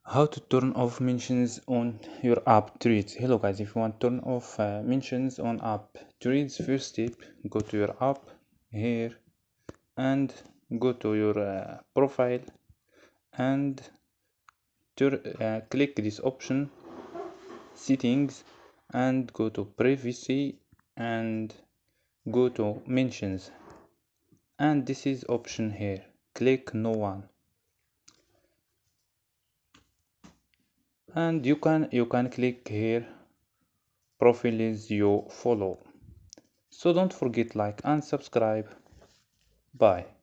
How to turn off mentions on your app tweets. Hello guys, if you want to turn off mentions on app tweets, first step, go to your app here and go to your profile and click this option settings and go to privacy and go to mentions, and this is option here, click no one, and you can click here profiles you follow. So don't forget like and subscribe. Bye.